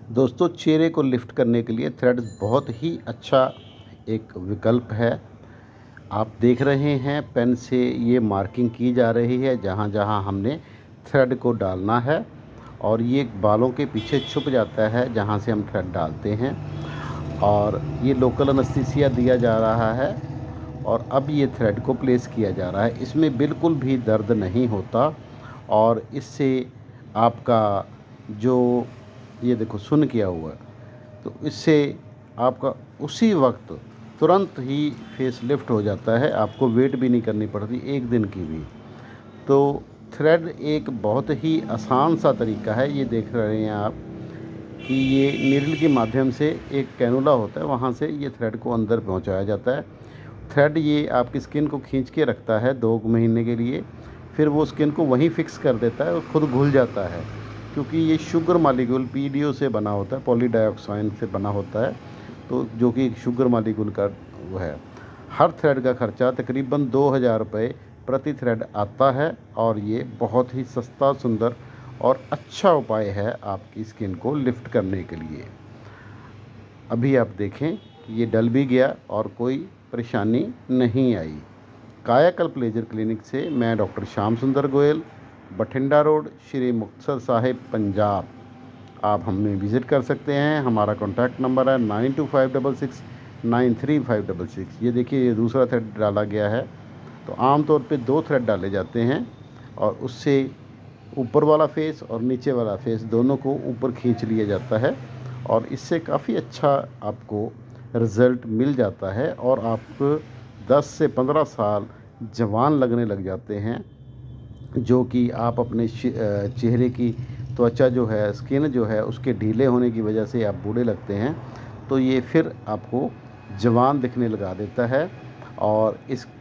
दोस्तों, चेहरे को लिफ्ट करने के लिए थ्रेड बहुत ही अच्छा एक विकल्प है। आप देख रहे हैं पेन से ये मार्किंग की जा रही है जहाँ-जहाँ हमने थ्रेड को डालना है, और ये बालों के पीछे छुप जाता है जहाँ से हम थ्रेड डालते हैं। और ये लोकल एनेस्थीसिया दिया जा रहा है और अब ये थ्रेड को प्लेस किया जा रहा है। इसमें बिल्कुल भी दर्द नहीं होता और इससे आपका जो ये देखो सुन किया हुआ है, तो इससे आपका उसी वक्त तुरंत ही फेस लिफ्ट हो जाता है। आपको वेट भी नहीं करनी पड़ती एक दिन की भी। तो थ्रेड एक बहुत ही आसान सा तरीका है। ये देख रहे हैं आप कि ये नीडल के माध्यम से एक कैनुला होता है, वहाँ से ये थ्रेड को अंदर पहुँचाया जाता है। थ्रेड ये आपकी स्किन को खींच के रखता है 2 महीने के लिए, फिर वो स्किन को वहीं फ़िक्स कर देता है और ख़ुद घुल जाता है। क्योंकि ये शुगर मॉलिक्यूल पीडीओ से बना होता है, पॉलीडाइऑक्साइन से बना होता है, तो जो कि एक शुगर मॉलिक्यूल का वो है। हर थ्रेड का खर्चा तकरीबन 2000 रुपये प्रति थ्रेड आता है और ये बहुत ही सस्ता, सुंदर और अच्छा उपाय है आपकी स्किन को लिफ्ट करने के लिए। अभी आप देखें कि ये डल भी गया और कोई परेशानी नहीं आई। कायाकल्प लेज़र क्लिनिक से मैं डॉक्टर श्याम सुंदर गोयल, बठिंडा रोड, श्री मुक्तसर साहिब, पंजाब। आप हमें विज़िट कर सकते हैं। हमारा कॉन्टैक्ट नंबर है 9256693566। ये देखिए, ये दूसरा थ्रेड डाला गया है। तो आम तौर पे 2 थ्रेड डाले जाते हैं और उससे ऊपर वाला फेस और नीचे वाला फेस दोनों को ऊपर खींच लिया जाता है और इससे काफ़ी अच्छा आपको रिज़ल्ट मिल जाता है और आप 10 से 15 साल जवान लगने लग जाते हैं, जो कि आप अपने चेहरे की त्वचा जो है, स्किन जो है, उसके ढीले होने की वजह से आप बूढ़े लगते हैं। तो ये फिर आपको जवान दिखने लगा देता है और इस